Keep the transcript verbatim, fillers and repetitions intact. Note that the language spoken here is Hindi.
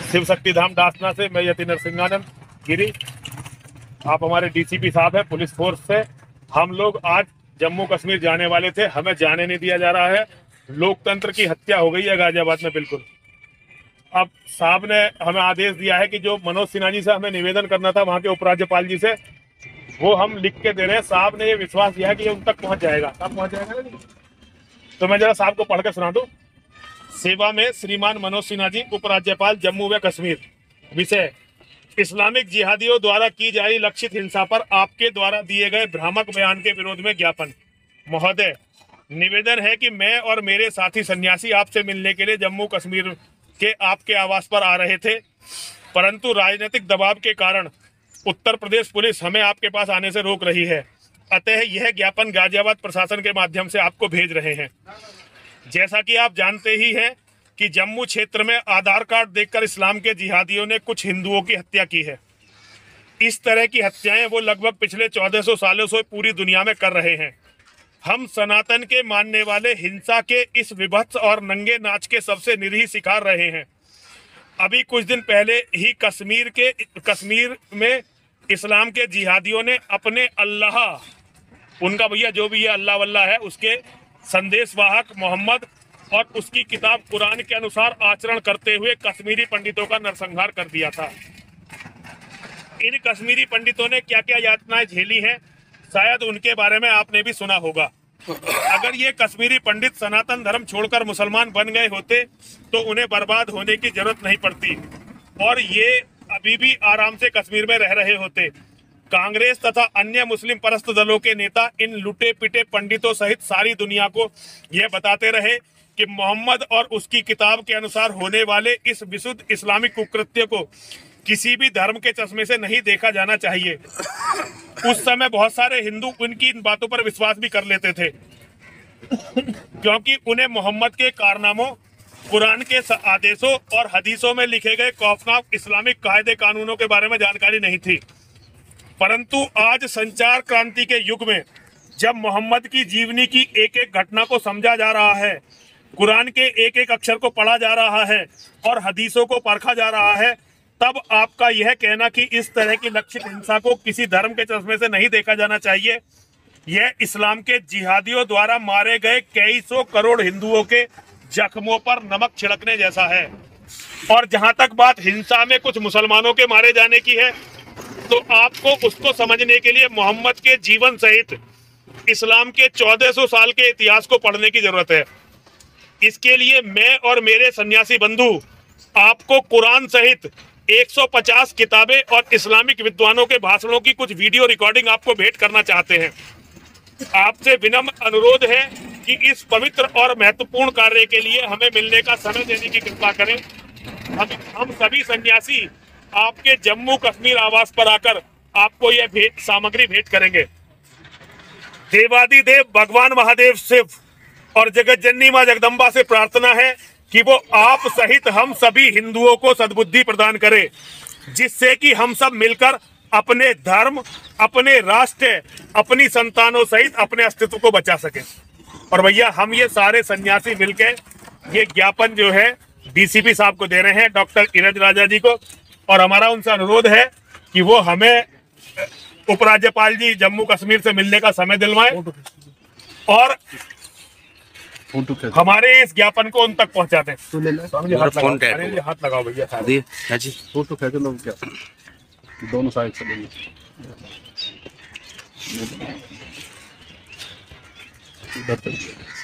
शिव शक्ति धाम दासना से मैं यति नरसिंहानंद गिरी, आप हमारे डीसीपी साहब हैं पुलिस फोर्स से। हम लोग आज जम्मू कश्मीर जाने वाले थे, हमें जाने नहीं दिया जा रहा है। लोकतंत्र की हत्या हो गई है गाजियाबाद में बिल्कुल। अब साहब ने हमें आदेश दिया है कि जो मनोज सिन्हा जी से हमें निवेदन करना था वहां के उपराज्यपाल जी से, वो हम लिख के दे रहे हैं। साहब ने ये विश्वास दिया है कि ये उन तक पहुंच जाएगा। साहब पहुंच जाएगा ना नहीं? तो मैं जरा साहब को पढ़ के सुना दूं। सेवा में श्रीमान मनोज सिन्हा जी, उपराज्यपाल जम्मू व कश्मीर। विषय: इस्लामिक जिहादियों द्वारा की जा रही लक्षित हिंसा पर आपके द्वारा दिए गए भ्रामक बयान के विरोध में ज्ञापन। महोदय, निवेदन है कि मैं और मेरे साथी सन्यासी आपसे मिलने के लिए जम्मू कश्मीर के आपके आवास पर आ रहे थे, परंतु राजनीतिक दबाव के कारण उत्तर प्रदेश पुलिस हमें आपके पास आने से रोक रही है। अतः यह ज्ञापन गाजियाबाद प्रशासन के माध्यम से आपको भेज रहे हैं। जैसा कि आप जानते ही हैं कि जम्मू क्षेत्र में आधार कार्ड देखकर इस्लाम के जिहादियों ने कुछ हिंदुओं की हत्या की है। इस तरह की हत्याएं वो लगभग पिछले चौदह सौ सालों से पूरी दुनिया में कर रहे हैं। हम सनातन के मानने वाले हिंसा के इस विभत्स और नंगे नाच के सबसे निरीह शिकार रहे हैं। अभी कुछ दिन पहले ही कश्मीर के कश्मीर में इस्लाम के जिहादियों ने अपने अल्लाह, उनका भैया जो भी है अल्लाह वल्लाह है, उसके संदेशवाहक मोहम्मद और उसकी किताब कुरान के अनुसार आचरण करते हुए कश्मीरी पंडितों का नरसंहार कर दिया था। इन कश्मीरी पंडितों ने क्या क्या यातनाएं झेली हैं, शायद उनके बारे में आपने भी सुना होगा। अगर ये कश्मीरी पंडित सनातन धर्म छोड़कर मुसलमान बन गए होते तो उन्हें बर्बाद होने की जरूरत नहीं पड़ती और ये अभी भी आराम से कश्मीर में रह रहे होते। कांग्रेस तथा अन्य मुस्लिम परस्त दलों के नेता इन लुटे पिटे पंडितों सहित सारी दुनिया को यह बताते रहे कि मोहम्मद और उसकी किताब के अनुसार होने वाले इस विशुद्ध इस्लामिक कुकृत्य को किसी भी धर्म के चश्मे से नहीं देखा जाना चाहिए। उस समय बहुत सारे हिंदू उनकी इन बातों पर विश्वास भी कर लेते थे, क्योंकि उन्हें मोहम्मद के कारनामों, कुरान के आदेशों और हदीसों में लिखे गए खौफनाक इस्लामिक कायदे कानूनों के बारे में जानकारी नहीं थी। परंतु आज संचार क्रांति के युग में जब मोहम्मद की जीवनी की एक एक घटना को समझा जा रहा है, कुरान के एक एक अक्षर को पढ़ा जा रहा है और हदीसों को परखा जा रहा है, तब आपका यह कहना कि इस तरह की लक्षित हिंसा को किसी धर्म के चश्मे से नहीं देखा जाना चाहिए, यह इस्लाम के जिहादियों द्वारा मारे गए कई सौ करोड़ हिंदुओं के जख्मों पर नमक छिड़कने जैसा है। और जहां तक बात हिंसा में कुछ मुसलमानों के मारे जाने की है, तो आपको उसको समझने के लिए मोहम्मद के जीवन सहित इस्लाम के चौदह सौ साल के इतिहास को पढ़ने की जरूरत है। इसके लिए मैं और मेरे सन्यासी बंधु आपको कुरान सहित एक सौ पचास किताबें और इस्लामिक विद्वानों के भाषणों की कुछ वीडियो रिकॉर्डिंग आपको भेंट करना चाहते हैं। आपसे विनम्र अनुरोध है कि इस पवित्र और महत्वपूर्ण कार्य के लिए हमें मिलने का समय देने की कृपा करें। हम हम सभी सन्यासी आपके जम्मू कश्मीर आवास पर आकर आपको यह भेंट सामग्री भेंट करेंगे। देवादिदेव भगवान महादेव शिव और जगत जननी मां जगदम्बा से प्रार्थना है कि वो आप सहित हम सभी हिंदुओं को सद्बुद्धि प्रदान करे, जिससे कि हम सब मिलकर अपने धर्म, अपने राष्ट्र, अपनी संतानों सहित अपने अस्तित्व को बचा सके। और भैया हम ये सारे सन्यासी मिलके ये ज्ञापन जो है डीसीपी साहब को दे रहे हैं, डॉक्टर इरज राजा जी को, और हमारा उनसे अनुरोध है कि वो हमें उपराज्यपाल जी जम्मू कश्मीर से मिलने का समय दिलवाएं और हमारे इस ज्ञापन को उन तक पहुंचा दें। हाथ लगाओ, हाथ लगाओ भैया, फोटो खींचो लोग, क्या दोनों साइड से लेंगे। इधर तक